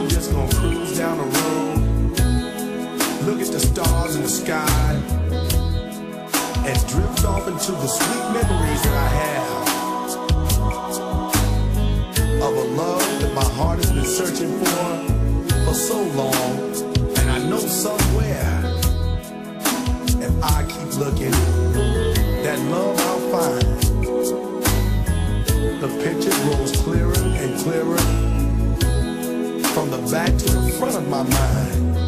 I'm just gonna cruise down the road, look at the stars in the sky, and drift off into the sweet memories that I have of a love that my heart has been searching for so long. And I know somewhere, if I keep looking, that love I'll find. The picture grows clearer and clearer from the back to the front of my mind.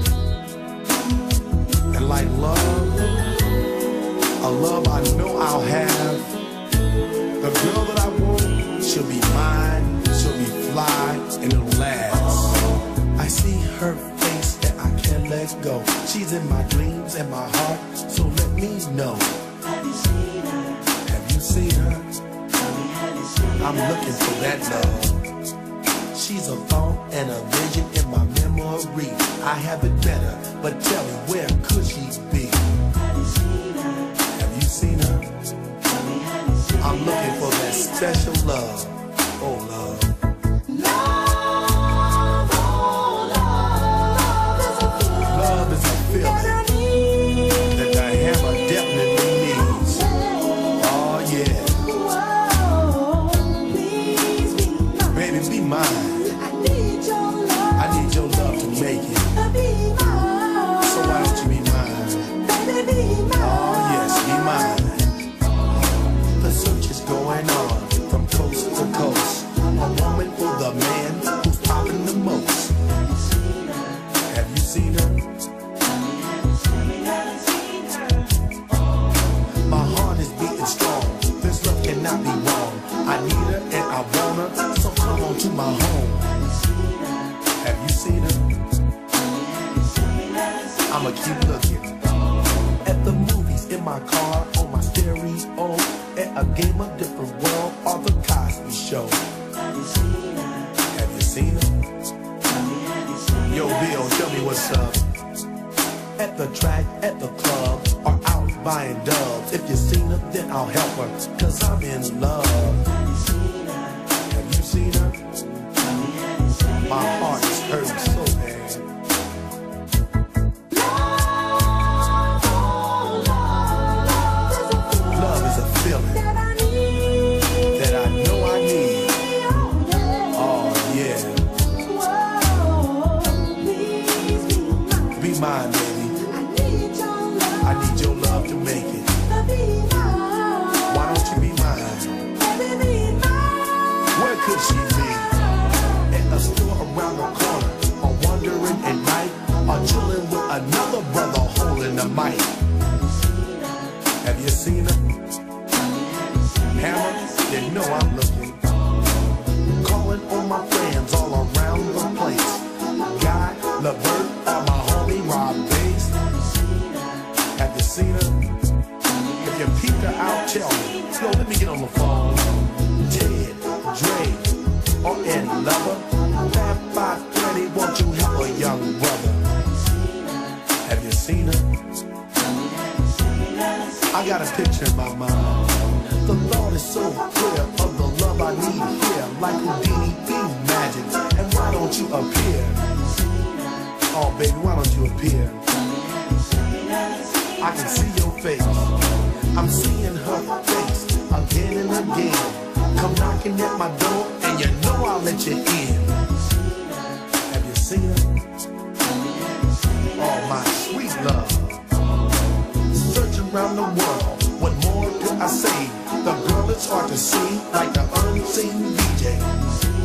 And like love, a love I know I'll have, the girl that I want, she'll be mine, she'll be fly, and it'll last. I see her face and I can't let go. She's in my dreams and my heart, so let me know. Have you seen her? Have you seen her? I'm looking for that love. She's a thought and a vision in my memory. I have it better, but tell me, where could she be? Have you seen her? Have you seen her? I'm looking for that special love. Oh, love. Love is a feeling that the hammer definitely needs. Oh, yeah. Baby, be mine. I need your love to make it. So why don't you be mine? Oh, yes, be mine. The search is going on from coast to coast. A woman for the man who's popping the most. Have you seen her? My heart is beating strong. This love cannot be wrong. I need her and I want her, so come on to my home. Have you seen her? I'ma keep looking. At the movies, in my car, on my stereo, at a game of different world, or the Cosby Show. Have you seen her? Have you seen her? Yo, Bill, tell me what's up. At the track, at the club, or out buying dubs. If you've seen her, then I'll help her, cause I'm in love. Have you seen her? My heart is hurting so bad. Love is a feeling that I know I need. Oh, yeah. Be mine, baby. I need your love to make it. Why don't you be mine? Where could she be? At a store around the corner, or wandering at night, or chilling with another brother holding the mic. Have you seen her? Hammer, you know I'm looking. Calling on my friends all around the place. Guy, LeVert, or my homie Rob Bass. Have you seen her? If you peeped her out, tell me. Yo, let me get on the phone. Ted, Dre, or Ed Lover. 530, won't you help a young brother? Have you seen her? I got a picture in my mind. The thought is so clear of the love I need here, like Houdini be magic. And why don't you appear? Oh, baby, why don't you appear? I can see your face. I'm seeing her face again and again. Come knocking at my door, and you know I'll let you in. Have you seen her? Oh, my sweet love. Search around the world, what more do I say? The girl is hard to see, like the unseen DJ.